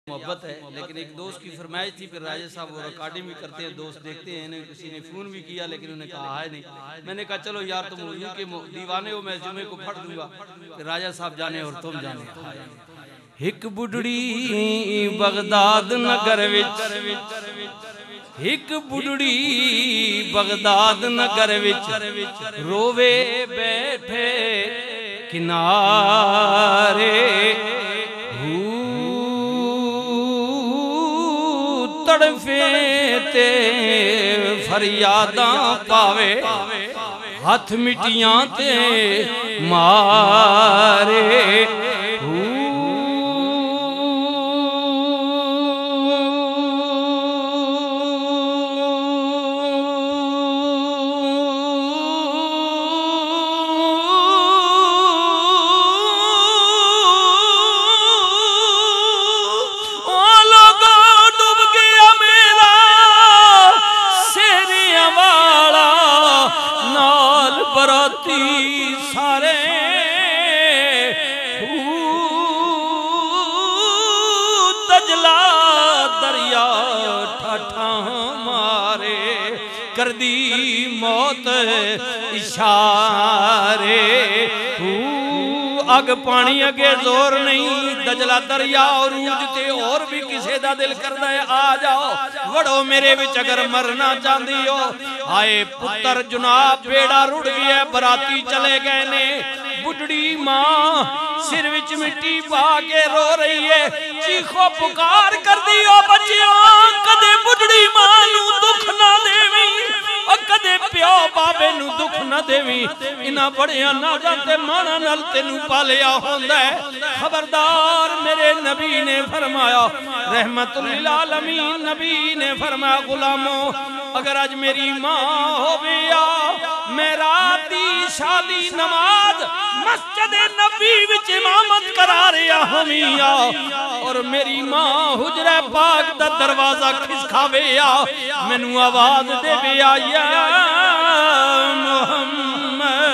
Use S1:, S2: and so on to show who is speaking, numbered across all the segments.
S1: محبت ہے، لیکن ایک دوست کی فرمائش تھی، پھر راجہ صاحب وہ ریکارڈنگ بھی کرتے ہیں، دوست دیکھتے ہیں، انہیں کسی نے فون بھی کیا لیکن انہیں کہا ہے نہیں۔ میں نے کہا چلو یار تم حضور کے دیوانے ہو، میں جمعے کو پڑھ دوں گا، پھر راجہ صاحب جانے اور تم جانے۔ ایک بڑھڑی بغداد نگر وچ، ایک بڑھڑی بغداد نگر وچ رووے بیٹھے کنارے، تڑفے تے فریاداں پاوے، ہاتھ مٹیاں تے مارے۔ سارے دجلہ دریا ٹھاٹھاں مارے، کر دی موت اشارے۔ اگ پانی اگے زور نہیں، دجلہ دریا عروج تے اور بھی کسے دا دل کردہ ہے آ جاؤ وڑو میرے وچ اگر مرنا چاندی ہو۔ آئے پتر جناب بیڑا رڑ گیا، براتی چلے گئے نے، بڑھڑی ماں سر وچ مٹی پا کے رو رہی ہے، چیخو پکار کر دیو بچیاں، کدے بڑھڑی ماں نو دکھ نہ دیویں، اور کدے پیو بابے نو دکھ نہ دیویں، انہاں بڑیاں نازاں تے مانا نال تینو پالیا ہوندہ ہے۔ خبردار میرے نبی نے فرمایا، رحمت للعالمین نبی نے فرمایا، غلاموں اگر آج میری ماں ہو گیا، میں راتی شادی نماز مسجد نبی وچ امامت کرا رہا ہمیا، اور میری ماں حجرہ پاک دا دروازہ کھسکھاویا، مینوں آواز دے بیا یا محمد۔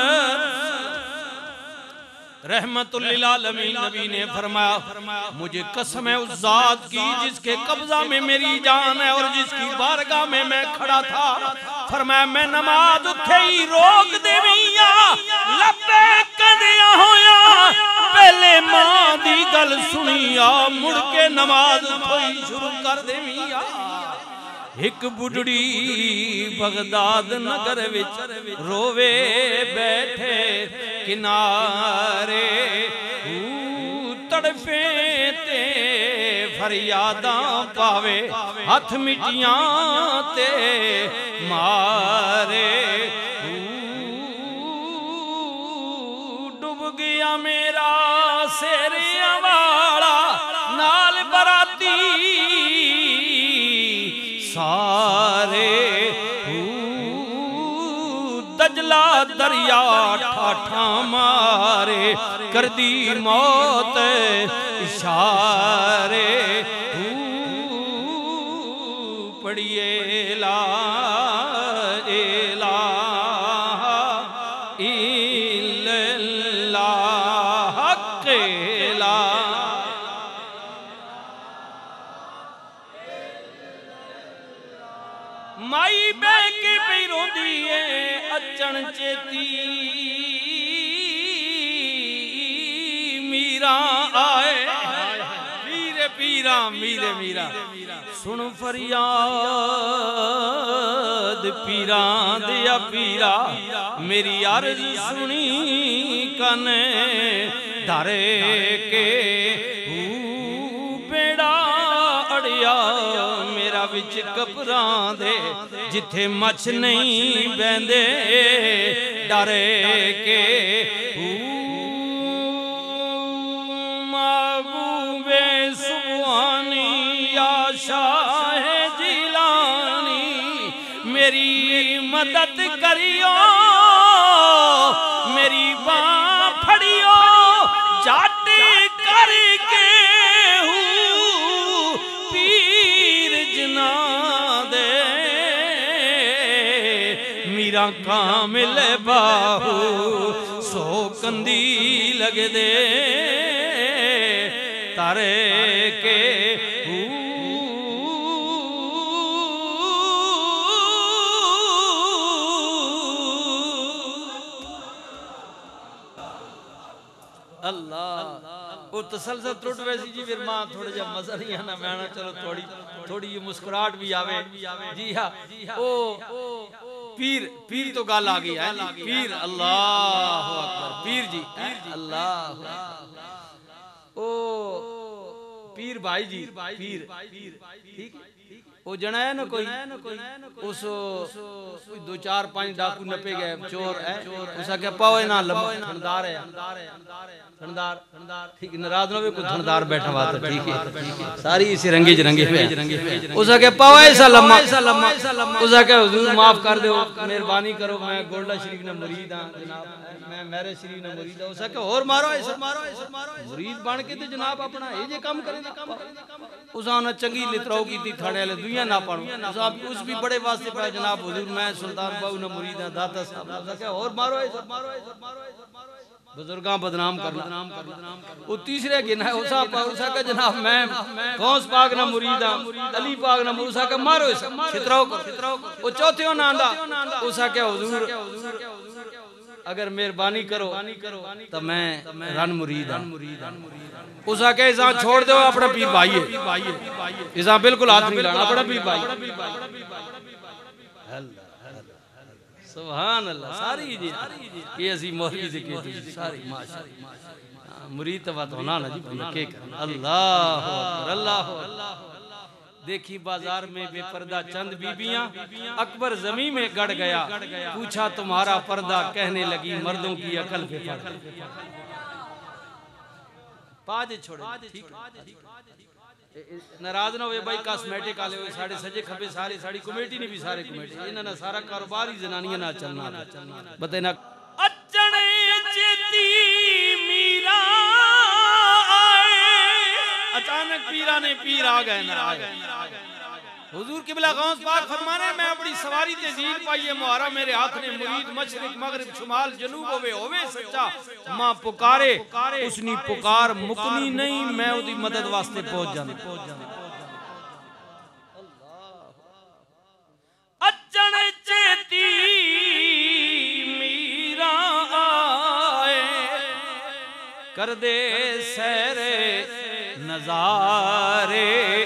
S1: رحمت للعالمین نبی نے فرمایا، مجھے قسم ہے اس ذات کی جس کے قبضہ میں میری جان ہے اور جس کی بارگاہ میں میں کھڑا تھا، فرمایا میں نماز اٹھے ہی روک دیویا، لبیک دیا ہویا، پہلے ماں دی گل سنیا، مڑ کے نماز اٹھوئی شروع کر دیویا۔ ایک بڑھڑی بغداد نگر وچ رووے بیٹھے کنارے، تڑفے تے فریاداں پاوے، ہاتھ مٹیاں تے مارے۔ ڈوب گیا میرا سیریاں والا نال براتی سارے، دجلہ دریا ٹھاٹھاں مارے، کر دی موت اشارے۔ پڑھئے لا الہ الا اللہ، حق لا مائی بے کے پیروں دیئے اچن چیتی، میران آئے میرے پیران، میرے سن فریاد پیران دیا پیرا، میری عرض سنی کنے دھرے کے بیڑا اڑیا میرا وچ کپران دے، جتھے مچھ نہیں بیندے ڈرے کے۔ محبوب سبحانی یا شاہ جیلانی، میری مدد کریو، میری باں پھڑیو، جاٹی کر کے پیر جنا دے، میرا کامل باہو سو کندی لگ دے، تارے کے وہ تسلسل ٹوٹ ویسی جی پھر ماں تھوڑا جا مزہ نہیں آنا میں آنا چلو تھوڑی یہ مسکراہٹ بھی آوے جی ہاں پیر تو گال آگئی ہے پیر اللہ اکبر پیر جی اللہ پیر بھائی جی پیر ٹھیک وہ جنا ہے نا کوئی اس دو چار پانچ ڈاکو نپے گئے چور ہے اسا کیا پاوے نا لمبا تھندار ہے تھندار ٹھیک ناراض نہ ہوئے کوئی تھندار بیٹھا ہوا تھا ٹھیک ہے ساری اسی رنگے پہ اسا کیا پاوے ایسا لمبا اسا کیا حضور معاف کر دے مہربانی کرو میں گولڈا شریف نے مرید ہاں جناب میں میرے شریف نے مرید ہاں اسا کیا اور مارو ایسا مرید بن کے تے جناب اپنا یہ جے کام کرے اسا نے چنگی لتراؤ کی تھی تھاڑے والے دنیا نہ پڑھو اس بھی بڑے واسطے پڑھا جناب حضور میں سلطان باہو نے مرید ہاں داتا صاحب اسا کیا اور مارو ایسا بزرگاں بدنام کرنا وہ تیسرے گنا ہے اسا کا جناب میں غوث پاک نہ مرید ہاں علی پاک نہ مرید اسا کا مارو اسا چھتراؤ کرو وہ چوتھے ہو ناندہ اسا کیا حضور اگر مہربانی کرو تو میں رن مرید ہاں اسا کہ اسا چھوڑ دو اپنا پیر بھائی ہے اسا بالکل ہاتھ نہیں لانا اپنا پیر بھائی سبحان اللہ ساری جی یہ اسی مولوی سے کہتے ہیں ساری ماشاءاللہ مرید تو بات ہونا نا جی کیا کرنا اللہ اکبر اللہ دیکھی بازار میں بے پردہ چند بیبیاں اکبر زمین میں گڑ گیا پوچھا تمہارا پردہ کہنے لگی مردوں کی عقل پہ پڑ پاجے چھوڑے ناراض نہ ہوئے بھائی کاسمیٹک آلے ہوئے ساڑھے سجے کھپے سارے ساڑھی کمیٹی نہیں بھی سارے کمیٹی انہاں نے سارا کاروبار ہی زنانیاں نہ چلنا بتائینا اچھنے جیتی میرا آئے اچانک پیرانے پیر آگئے نہ آگئے حضور قبلہ غوث پاک فرمانے میں اپنی سواری تزید پائیے محرم میرے ہاتھ نے مرید مشرق مغرب شمال جنوب ہوئے سچا ماں پکارے اس نے پکار مکنی نہیں میں اُدھی مدد واسطے پہنچ جانا اچھن چیتی میرا آئے کر دے سیر نظارے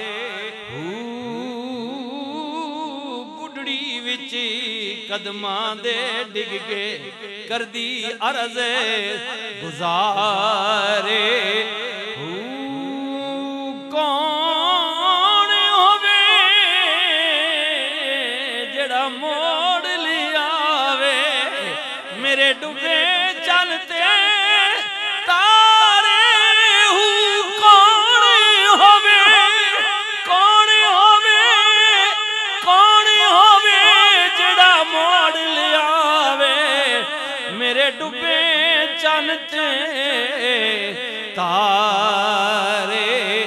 S1: قدماں دے ڈگ کے کر دی عرض گزارے کون ہووے جڑا موڑ لیا وے میرے ڈبے چلتے تارے کون ہووے موڑ لیا وے میرے ڈبے چانتے تارے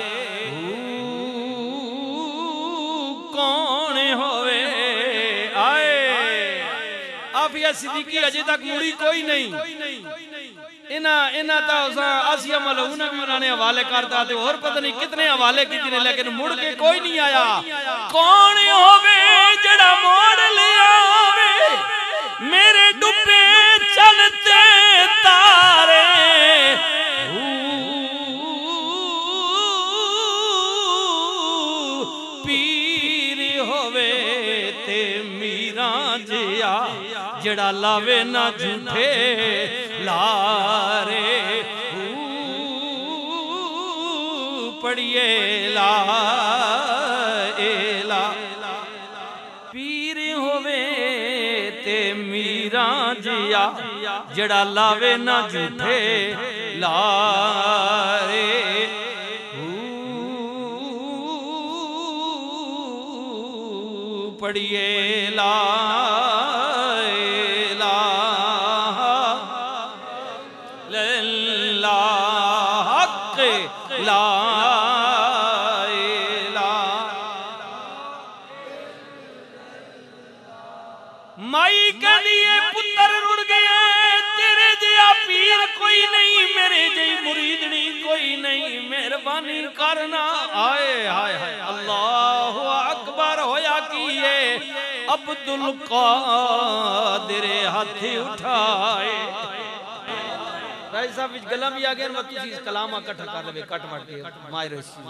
S1: کون ہوئے آئے آفیہ صدیقی اجے تک مڑی کوئی نہیں انہاں تا آسیہ ملعونہ بھی انہوں نے حوالے کرتا تھے اور پتہ نہیں کتنے حوالے کی تھی لیکن مڑ کے کوئی نہیں آیا کون ہوئے جڑا موڑ لیا میرے ڈبے چلتے تارے پیر ہوئے تے میران جیا جڑا لاوے نہ جھوٹے لارے پڑھئے لا پیر ہوئے تے میران جیا جڑا لاوے نہ جھوٹے لارے پڑھئے لا مائی کے لیے پتر رڑ گئے تیرے جیا پیر کوئی نہیں میرے جی مریدنی کوئی نہیں مہربانی کرنا آئے آئے آئے اللہ اکبر ہویا کیے عبدالقادر ہاتھ اٹھائے راج صاحب وچ گلاں بھی آ گئے نا تسی اس کلام اکٹھا کر لے کٹ وٹ کے ماہر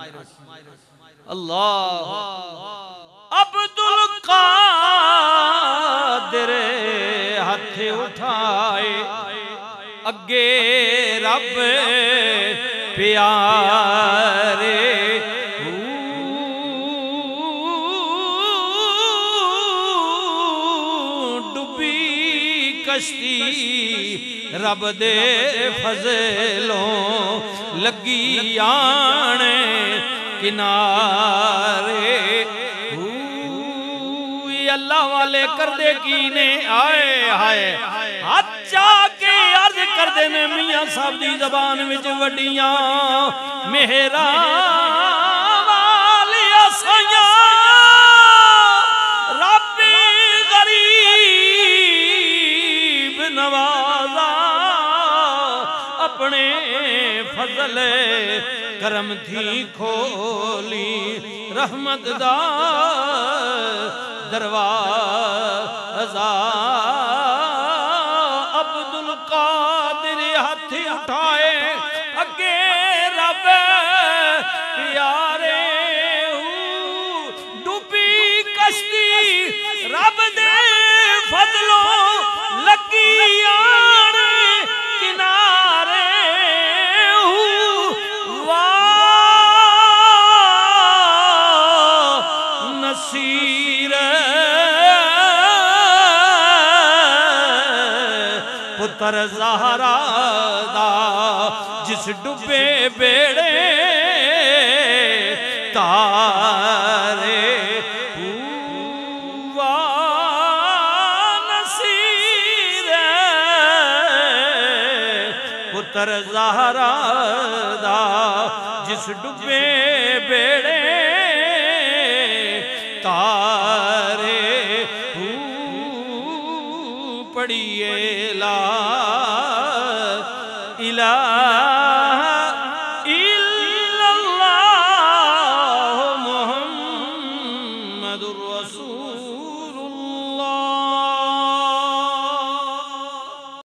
S1: اللہ عبد القادر ہاتھ اٹھائے اگے رب پیارے ڈبی کشتی رب دے فضلوں لگی آنے کنارے اللہ والے کردے کینے آئے ہائے ہاتھ چاہ کے عرض کردے میں میاں صاحب دی زبان وچ وڈیاں مہرہ والی اسائیاں رب غریب نوازا اپنے فضل کرم تھی کھولی رحمت دا دروازہ عبد القادر ہاتھ اٹھائے اگے رب پیارے ڈوبی کشتی رب دے فضلوں لگی آنے کنارے نصیر پتر زہرا دا جس ڈبے بیڑے تارے ہوا نصیر پتر زہرا دا جس ڈبے بیڑے تارے پڑھیے لا الہ